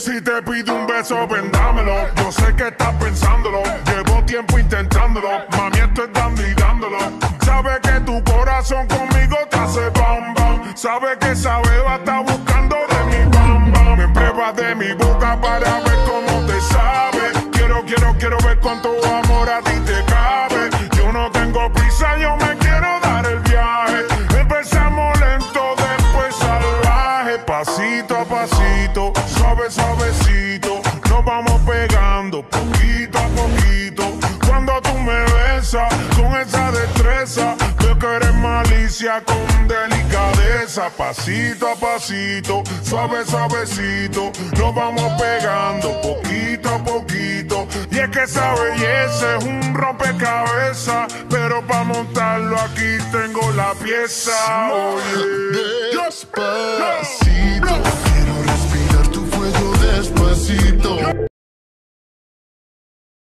Si te pido un beso, vendámelo. Yo sé que estás pensándolo. Llevo tiempo intentándolo. Mami, estoy dando y dándolo. Sabe que tu corazón conmigo te hace bam bam. Sabe que esa beba está buscando de mi bam bam. Me pruebas de mi boca para ver cómo te sabe. Quiero ver cuánto amor a ti te cabe. Yo no tengo prisa, yo me quiero dar el viaje. Empezamos lento, después salvaje. Pasito a pasito, suavecito. Nos vamos pegando poquito a poquito. Cuando tú me besas con esa destreza, veo que eres malicia con delicadeza. Pasito a pasito, suavecito. Nos vamos pegando poquito a poquito. Y es que esa belleza es un rompecabezas, pero para montarlo aquí tengo la pieza. Oye, Despacito.